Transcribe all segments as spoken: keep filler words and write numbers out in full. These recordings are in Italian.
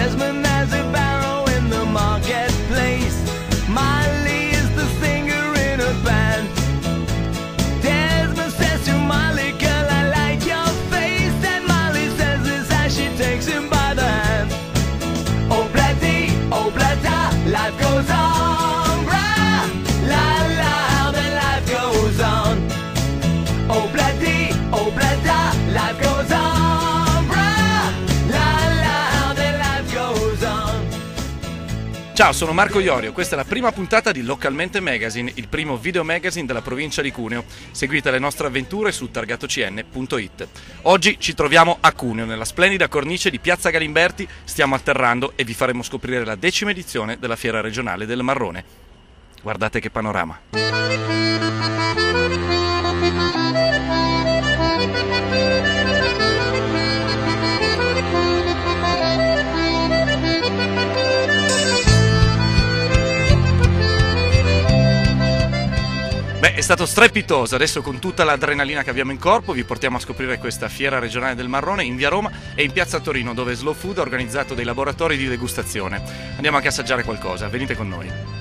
Desmond has a barrow in the marketplace. Molly is the singer in a band. Desmond says to Molly, girl, I like your face. And Molly says this as she takes him by the hand. Oh, bloody, oh, blada, life goes on, brah. La, la, the life goes on. Oh, bloody, oh, blada, life goes on, brah. La, la, the life goes on. Ciao, sono Marco Iorio, questa è la prima puntata di Localmente Magazine, il primo video magazine della provincia di Cuneo. Seguite le nostre avventure su targato c n punto i t. Oggi ci troviamo a Cuneo, nella splendida cornice di Piazza Galimberti, stiamo atterrando e vi faremo scoprire la decima edizione della Fiera Regionale del Marrone. Guardate che panorama! Beh, è stato strepitoso. Adesso, con tutta l'adrenalina che abbiamo in corpo, vi portiamo a scoprire questa Fiera Regionale del Marrone in via Roma e in piazza Torino, dove Slow Food ha organizzato dei laboratori di degustazione. Andiamo anche a assaggiare qualcosa, venite con noi.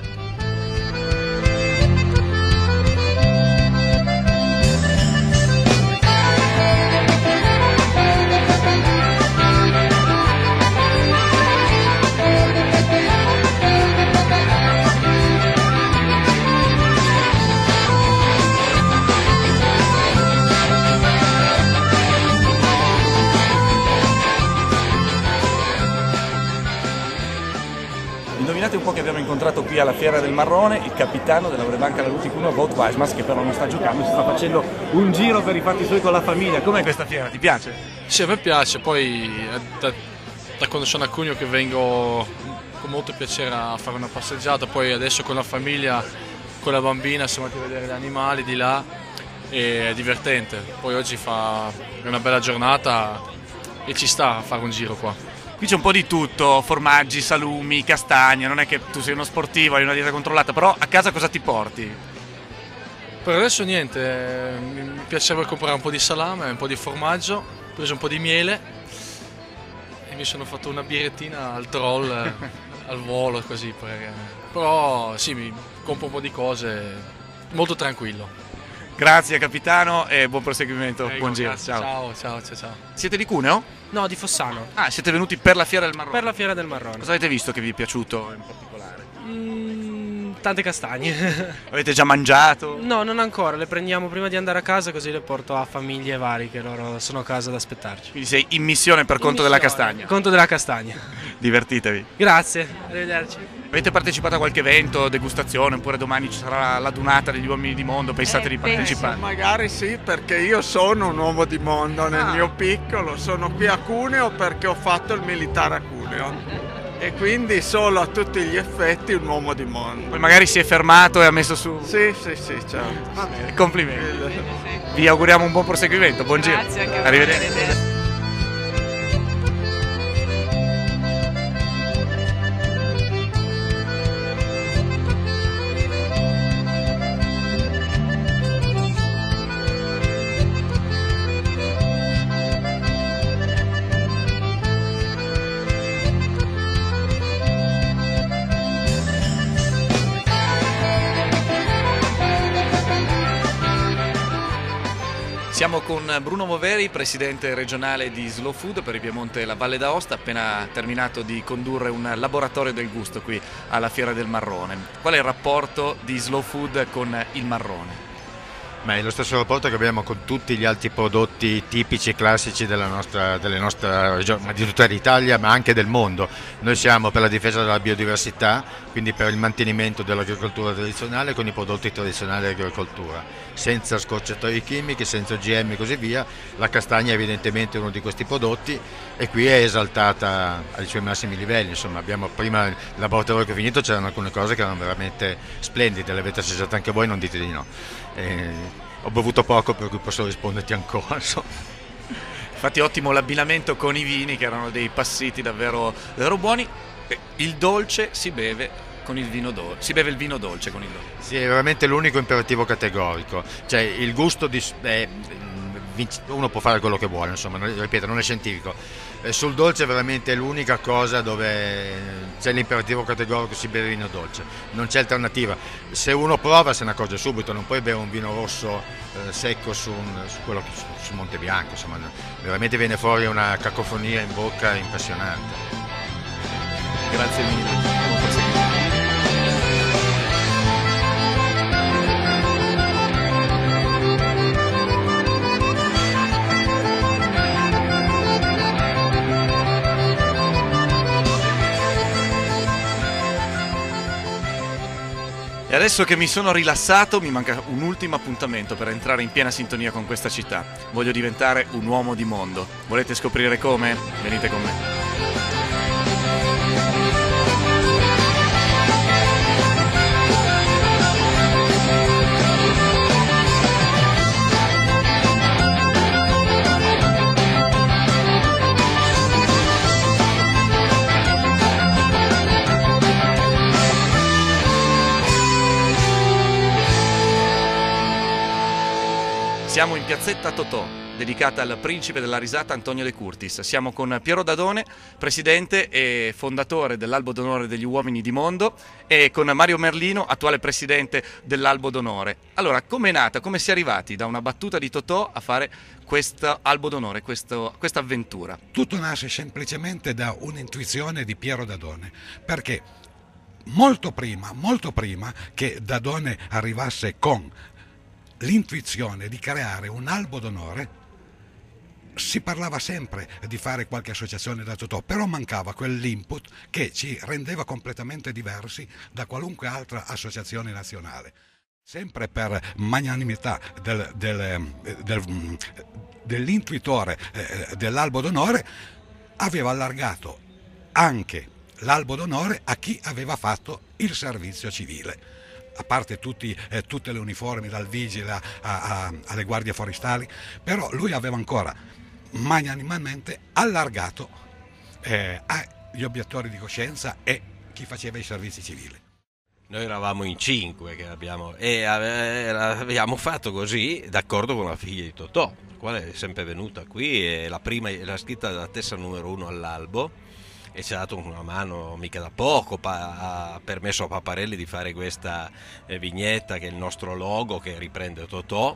Indovinate un po' che abbiamo incontrato qui alla Fiera del Marrone il capitano della Banca Laluti Cuneo, Wout Weismans, che però non sta giocando, si sta facendo un giro per i fatti suoi con la famiglia. Com'è questa fiera? Ti piace? Sì, a me piace, poi è da, da quando sono a Cuneo che vengo con molto piacere a fare una passeggiata, poi adesso con la famiglia, con la bambina, siamo andati a vedere gli animali di là e è divertente. Poi oggi fa una bella giornata e ci sta a fare un giro qua. Qui c'è un po' di tutto, formaggi, salumi, castagne, non è che tu sei uno sportivo, hai una dieta controllata, però a casa cosa ti porti? Per adesso niente, mi piaceva comprare un po' di salame, un po' di formaggio, ho preso un po' di miele e mi sono fatto una birrettina al troll, al volo così, perché... però sì, mi compro un po' di cose, molto tranquillo. Grazie capitano e buon proseguimento, Prego, buon giro. Ciao. Ciao, ciao, ciao, ciao. Siete di Cuneo? No, di Fossano. Ah, siete venuti per la Fiera del Marrone? Per la Fiera del Marrone. Cosa avete visto che vi è piaciuto in particolare? Mm, tante castagne. Avete già mangiato? No, non ancora, le prendiamo prima di andare a casa, così le porto a famiglie vari che loro sono a casa ad aspettarci. Quindi sei in missione per conto In della missione, castagna? Conto della castagna. Divertitevi. Grazie, arrivederci. Avete partecipato a qualche evento, degustazione, oppure domani ci sarà la donata degli uomini di mondo? Pensate Eh, di penso. partecipare? Magari sì, perché io sono un uomo di mondo nel Ah. mio piccolo, sono qui a Cuneo perché ho fatto il militare a Cuneo e quindi solo a tutti gli effetti un uomo di mondo. Poi magari si è fermato e ha messo su... Sì, sì, sì, certo. Va bene, complimenti. Vi auguriamo un buon proseguimento, buon giro. Grazie anche a voi. Arrivederci. Arrivederci. Siamo con Bruno Moveri, presidente regionale di Slow Food per il Piemonte e la Valle d'Aosta, appena terminato di condurre un laboratorio del gusto qui alla Fiera del Marrone. Qual è il rapporto di Slow Food con il marrone? Ma è lo stesso rapporto che abbiamo con tutti gli altri prodotti tipici e classici della nostra, delle nostre regioni, ma di tutta l'Italia, ma anche del mondo. Noi siamo per la difesa della biodiversità, quindi per il mantenimento dell'agricoltura tradizionale con i prodotti tradizionali dell'agricoltura, senza scorciatoie chimiche, senza O G M e così via. La castagna è evidentemente uno di questi prodotti e qui è esaltata ai suoi massimi livelli. Insomma, abbiamo prima il laboratorio che è finito, c'erano alcune cose che erano veramente splendide, le avete assaggiate anche voi, non dite di no. Eh, ho bevuto poco per cui posso risponderti ancora, insomma. Infatti ottimo l'abbinamento con i vini, che erano dei passiti davvero, davvero buoni. Il dolce si beve con il vino dolce, si beve il vino dolce con il dolce. Sì, è veramente l'unico imperativo categorico, cioè il gusto di, è uno può fare quello che vuole, insomma, ripeto, non è scientifico. Eh, sul dolce è veramente l'unica cosa dove c'è l'imperativo categorico si beve vino dolce, non c'è alternativa. Se uno prova se ne accorge subito, non puoi bere un vino rosso eh, secco su, un, su, quello, su, su Monte Bianco, insomma, veramente viene fuori una cacofonia in bocca impressionante. Grazie mille. Buon proseguimento. E adesso che mi sono rilassato mi manca un ultimo appuntamento per entrare in piena sintonia con questa città. Voglio diventare un uomo di mondo. Volete scoprire come? Venite con me. Siamo in piazzetta Totò, dedicata al principe della risata Antonio De Curtis. Siamo con Piero Dadone, presidente e fondatore dell'Albo d'Onore degli Uomini di Mondo, e con Mario Merlino, attuale presidente dell'Albo d'Onore. Allora, com'è nata, come si è arrivati da una battuta di Totò a fare questo Albo d'Onore, questa avventura? Tutto nasce semplicemente da un'intuizione di Piero Dadone, perché molto prima, molto prima che Dadone arrivasse con l'intuizione di creare un albo d'onore, si parlava sempre di fare qualche associazione da Totò, però mancava quell'input che ci rendeva completamente diversi da qualunque altra associazione nazionale. Sempre per magnanimità del, del, del, dell'intuitore eh, dell'albo d'onore, aveva allargato anche l'albo d'onore a chi aveva fatto il servizio civile. A parte tutti, eh, tutte le uniformi, dal vigile a, a, alle guardie forestali, però lui aveva ancora magnanimamente allargato eh, agli obiettori di coscienza e chi faceva i servizi civili. Noi eravamo in cinque che abbiamo, e abbiamo fatto così, d'accordo con la figlia di Totò, la quale è sempre venuta qui, e la prima l'ha scritta la tessera numero uno all'albo, e ci ha dato una mano mica da poco, ha permesso a Paparelli di fare questa vignetta che è il nostro logo che riprende Totò,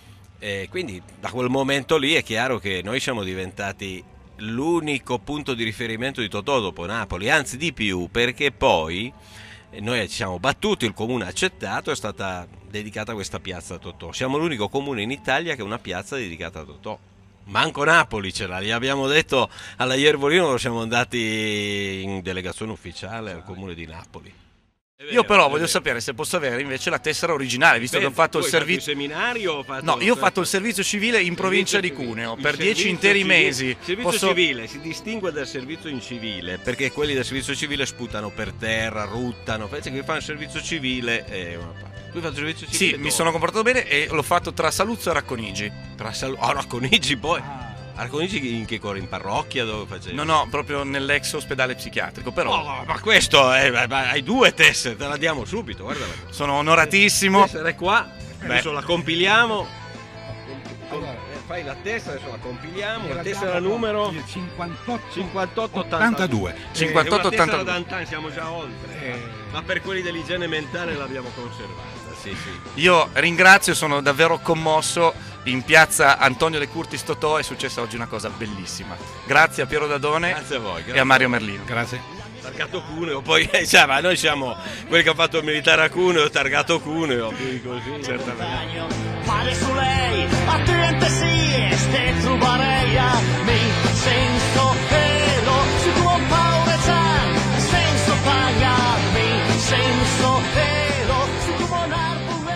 e quindi da quel momento lì è chiaro che noi siamo diventati l'unico punto di riferimento di Totò dopo Napoli, anzi di più, perché poi noi ci siamo battuti, il comune ha accettato, è stata dedicata questa piazza a Totò. Siamo l'unico comune in Italia che ha una piazza dedicata a Totò. Manco Napoli ce l'ha, gli abbiamo detto alla Iervolino, siamo andati in delegazione ufficiale al comune di Napoli. Vero, io però voglio sapere se posso avere invece la tessera originale, visto Beh, che ho fatto il servizio. seminario? Fatto... No, io ho fatto il servizio civile in provincia di Cuneo per dieci interi civile, mesi. Il servizio posso... civile si distingue dal servizio incivile, perché quelli del servizio civile sputano per terra, ruttano, invece che fanno il servizio civile è una parte. Tu hai fatto il servizio civile? Sì, dove? mi sono comportato bene e l'ho fatto tra Saluzzo e Racconigi. Tra Saluzzo? Oh, Racconigi poi? Ah. Racconigi in che cosa? In parrocchia dove facevi? No, no, proprio nell'ex ospedale psichiatrico, però... Oh, ma questo, è, hai due tessere, te la diamo subito, guarda. Sono onoratissimo. La tessera è qua, Beh. adesso la compiliamo. Allora, fai la tessera, adesso la compiliamo, la tessera numero cinquantotto ottantadue. cinquantotto ottantadue. D'Antan, siamo già oltre, eh. ma per quelli dell'igiene mentale l'abbiamo conservata. Sì, sì. Io ringrazio, sono davvero commosso. In piazza Antonio De Curtis Totò è successa oggi una cosa bellissima. Grazie a Piero Dadone grazie a voi, grazie e a Mario Merlino. Grazie. Targato Cuneo, poi cioè, ma noi siamo quelli che hanno fatto il militare a Cuneo, Targato Cuneo, più così. Certamente. Mare su lei, attente sì, ste trubareia, mi sento vero, su tuo paure già, senso pagarmi, senso vero, su tuo monarco.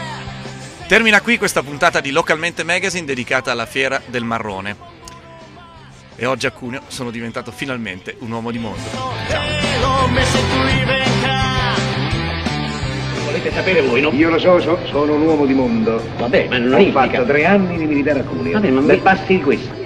Termina qui questa puntata di Localmente Magazine dedicata alla Fiera del Marrone. E oggi a Cuneo sono diventato finalmente un uomo di mondo. Ciao. Volete sapere voi, no? Io lo so, so sono un uomo di mondo. Vabbè, ma non Ho implica. fatto tre anni di militare a Cuneo. Vabbè, ma mi basti questo.